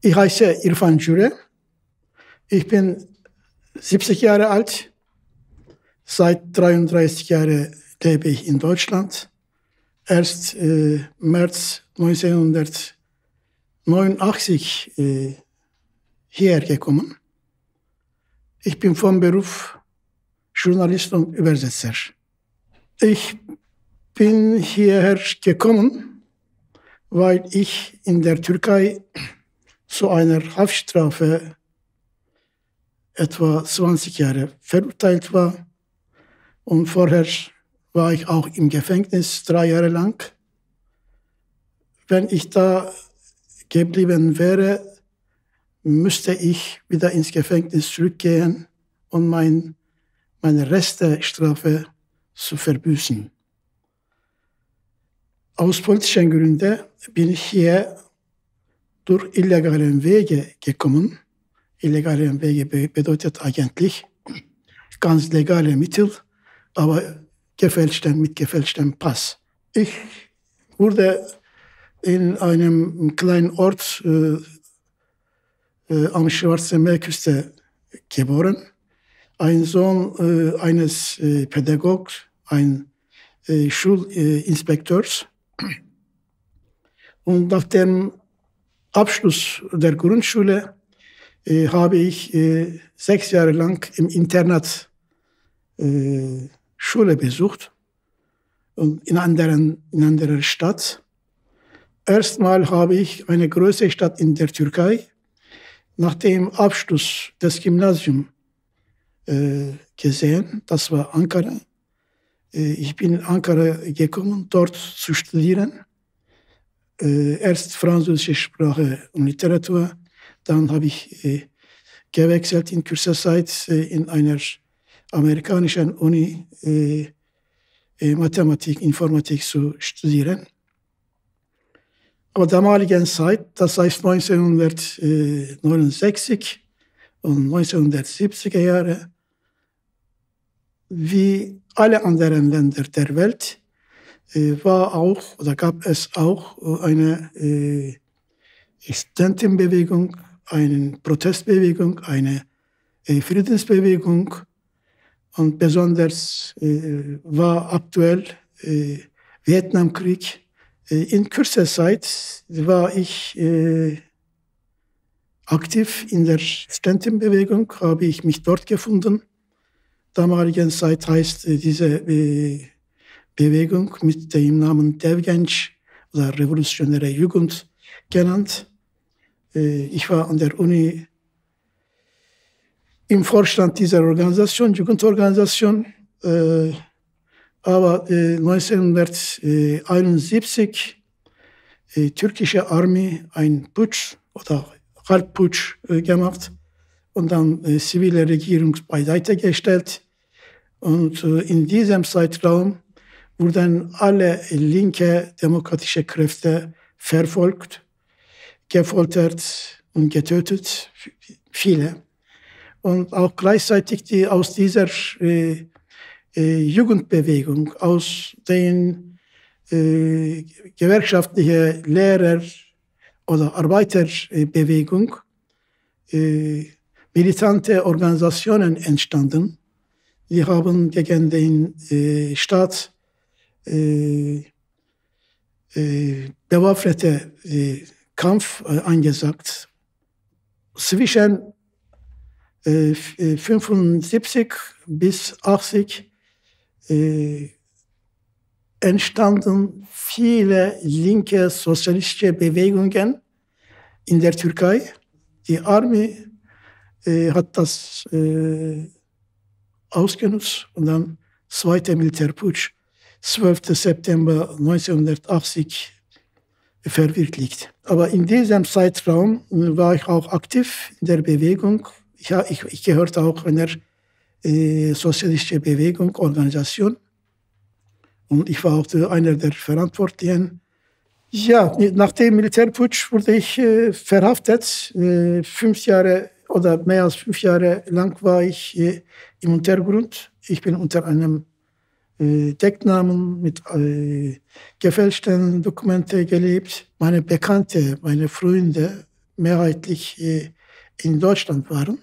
Ich heiße Irfan Cüre. Ich bin 70 Jahre alt. Seit 33 Jahren lebe ich in Deutschland. Erst März 1989 hierher gekommen. Ich bin vom Beruf Journalist und Übersetzer. Ich bin hierher gekommen, weil ich in der Türkei zu einer Haftstrafe etwa 20 Jahre verurteilt war. Und vorher war ich auch im Gefängnis 3 Jahre lang. Wenn ich da geblieben wäre, müsste ich wieder ins Gefängnis zurückgehen und meine Reststrafe zu verbüßen. Aus politischen Gründen bin ich hier durch illegale Wege gekommen. Illegale Wege bedeutet eigentlich ganz legale Mittel, aber mit gefälschtem Pass. Ich wurde in einem kleinen Ort am Schwarzen Meerküste geboren. Ein Sohn eines Pädagogen, ein Schulinspekteurs. Und nach dem Abschluss der Grundschule habe ich 6 Jahre lang im Internat Schule besucht und in einer Stadt. Erstmal habe ich eine große Stadt in der Türkei nach dem Abschluss des Gymnasiums gesehen. Das war Ankara. Ich bin in Ankara gekommen, dort zu studieren. Erst französische Sprache und Literatur. Dann habe ich gewechselt in kurzer Zeit in einer amerikanischen Uni Mathematik, Informatik zu studieren. Aber damaligen Zeit, das heißt 1969 und 1970er Jahre, wie alle anderen Länder der Welt, gab es auch eine Studentenbewegung, eine Protestbewegung, eine Friedensbewegung. Und besonders war aktuell Vietnamkrieg. In kurzer Zeit war ich aktiv in der Studentenbewegung, habe ich mich dort gefunden. Damaligen Zeit heißt diese Bewegung mit dem Namen Devgenç oder Revolutionäre Jugend genannt. Ich war an der Uni im Vorstand dieser Organisation, Jugendorganisation. Aber 1971 türkische Armee ein Putsch oder Halbputsch gemacht und dann zivile Regierung beiseite gestellt. Und in diesem Zeitraum wurden alle linke demokratische Kräfte verfolgt, gefoltert und getötet, viele. Und auch gleichzeitig die aus dieser Jugendbewegung, aus den gewerkschaftlichen Lehrer- oder Arbeiterbewegung militante Organisationen entstanden. Die haben gegen den Staat bewaffnete Kampf angesagt. Zwischen 75 bis 80 entstanden viele linke sozialistische Bewegungen in der Türkei. Die Armee hat das ausgenutzt und dann zweiter Militärputsch, 12. September 1980 verwirklicht. Aber in diesem Zeitraum war ich auch aktiv in der Bewegung. Ich gehörte auch einer sozialistischen Bewegung, Organisation. Und ich war auch einer der Verantwortlichen. Ja, nach dem Militärputsch wurde ich verhaftet. 5 Jahre oder mehr als 5 Jahre lang war ich im Untergrund. Ich bin unter einem Decknamen mit gefälschten Dokumenten gelebt. Meine Bekannte, meine Freunde mehrheitlich in Deutschland waren.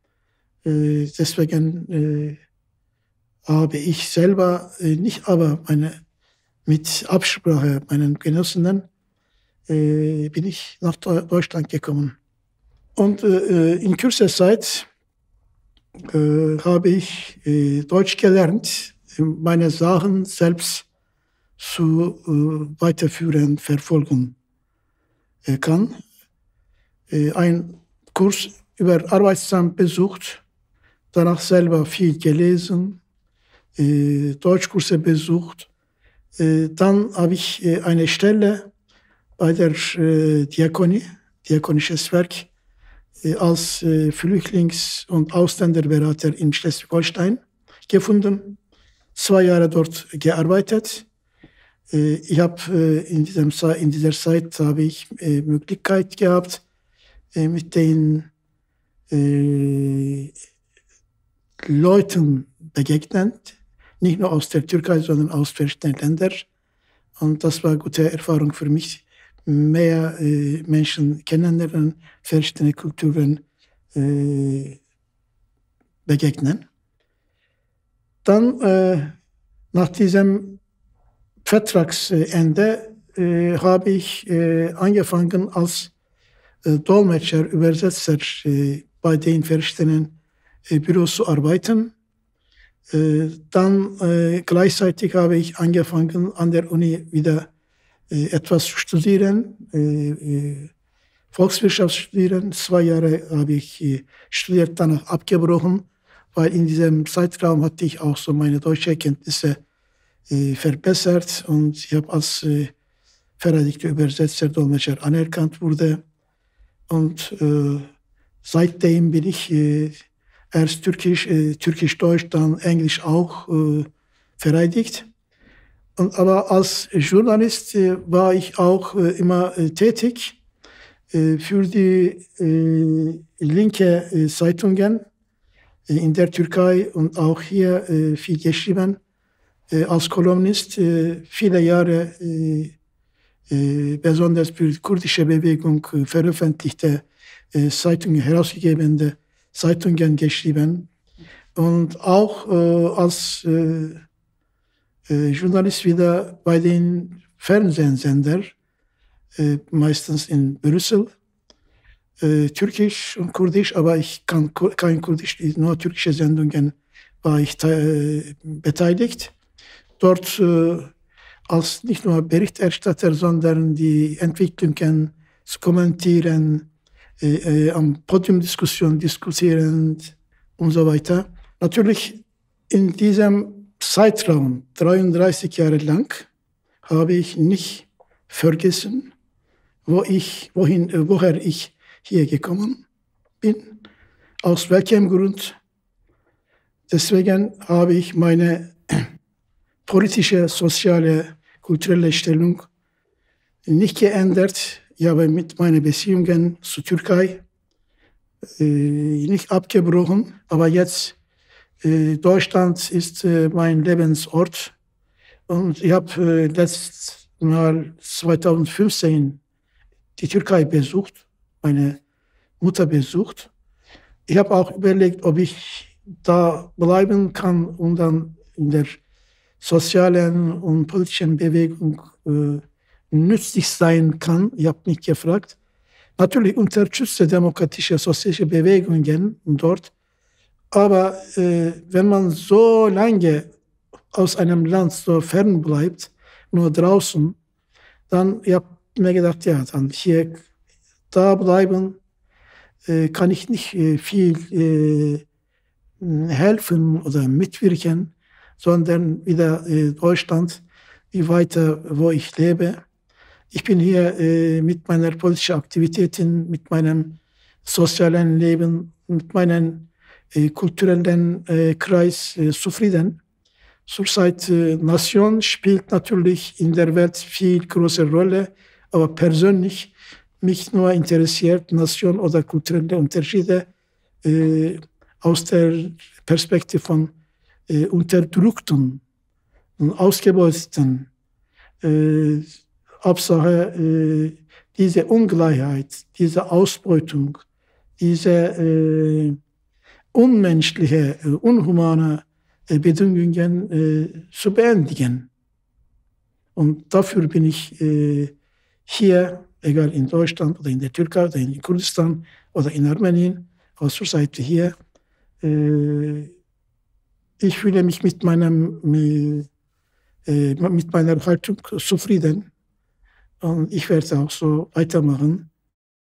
Deswegen habe ich selber nicht, aber mit Absprache meinen Genossinnen bin ich nach Deutschland gekommen. Und in kürzer Zeit habe ich Deutsch gelernt, meine Sachen selbst zu weiterführen, verfolgen kann. Ein Kurs über Arbeitsamt besucht, danach selber viel gelesen, Deutschkurse besucht. Dann habe ich eine Stelle bei der Diakonie, Diakonisches Werk, als Flüchtlings- und Ausländerberater in Schleswig-Holstein gefunden. 2 Jahre dort gearbeitet. Ich habe in dieser Zeit habe ich Möglichkeit gehabt, mit den Leuten begegnen, nicht nur aus der Türkei, sondern aus verschiedenen Ländern. Und das war eine gute Erfahrung für mich, mehr Menschen kennenlernen, verschiedene Kulturen begegnen. Dann nach diesem Vertragsende habe ich angefangen als Dolmetscher, Übersetzer bei den verschiedenen Büros zu arbeiten. Dann gleichzeitig habe ich angefangen, an der Uni wieder etwas zu studieren, Volkswirtschaft studieren. 2 Jahre habe ich studiert, danach abgebrochen, weil in diesem Zeitraum hatte ich auch so meine deutsche Kenntnisse verbessert und ich habe als vereidigter Übersetzer, Dolmetscher anerkannt wurde. Und seitdem bin ich erst Türkisch-Deutsch, dann Englisch auch vereidigt. Aber als Journalist war ich auch immer tätig für die linke Zeitungen in der Türkei und auch hier viel geschrieben. Als Kolumnist viele Jahre besonders für die kurdische Bewegung veröffentlichte Zeitungen, herausgegebene Zeitungen geschrieben. Und auch als Journalist wieder bei den Fernsehsendern, meistens in Brüssel, Türkisch und Kurdisch, aber ich kann kein Kurdisch, nur türkische Sendungen war ich beteiligt. Dort als nicht nur Berichterstatter, sondern die Entwicklungen zu kommentieren, am Podiumdiskussion diskutieren und so weiter. Natürlich in diesem Zeitraum, 33 Jahre lang, habe ich nicht vergessen, woher ich hier gekommen bin, aus welchem Grund. Deswegen habe ich meine politische, soziale, kulturelle Stellung nicht geändert. Ich habe mit meinen Beziehungen zur Türkei nicht abgebrochen, aber jetzt Deutschland ist mein Lebensort und ich habe letztes Mal 2015 die Türkei besucht, meine Mutter besucht. Ich habe auch überlegt, ob ich da bleiben kann und dann in der sozialen und politischen Bewegung nützlich sein kann. Ich habe mich gefragt. Natürlich unterstütze demokratische, soziale Bewegungen dort. Aber wenn man so lange aus einem Land so fern bleibt, nur draußen, dann ich habe mir gedacht, ja, dann hier da bleiben kann ich nicht viel helfen oder mitwirken, sondern wieder Deutschland, wie weiter, wo ich lebe. Ich bin hier mit meiner politischen Aktivitäten, mit meinem sozialen Leben, mit meinem kulturellen Kreis zufrieden. Zurzeit Nation spielt natürlich in der Welt viel große Rolle, aber persönlich mich nur interessiert Nation oder kulturelle Unterschiede aus der Perspektive von Unterdrückten und Ausgebeuteten. Hauptsache diese Ungleichheit, diese Ausbeutung, diese unmenschliche, unhumane Bedingungen zu beendigen. Und dafür bin ich hier, egal in Deutschland oder in der Türkei oder in Kurdistan oder in Armenien, aus der Seite hier, ich fühle mich mit meiner Haltung zufrieden und ich werde auch so weitermachen.